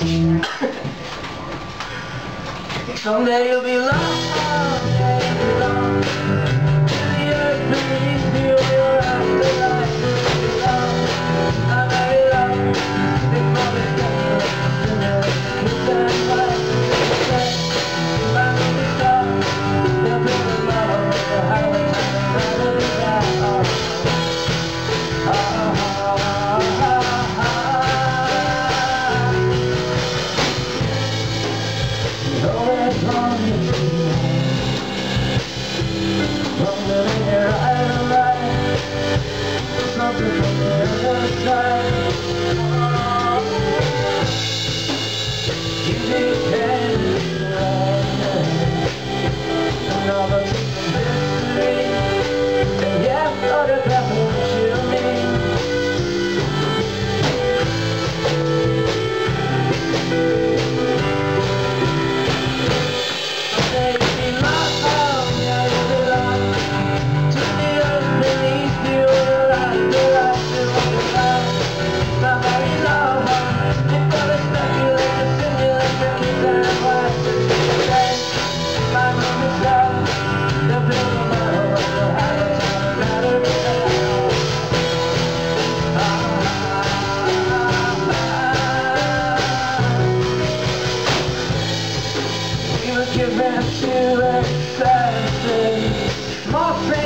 Someday you'll be lost, someday you'll be lost in the earth beneath you, your afterlife will be lost. I'm very lost before the sun kiss and fight. My movie star, they'll build a love with the highway and never be back. Something from the other side. You can another mystery, and yeah, photograph will show me. Someday you'll be lost, oh yeah, you'll be lost to the earth beneath you. Given to excess, more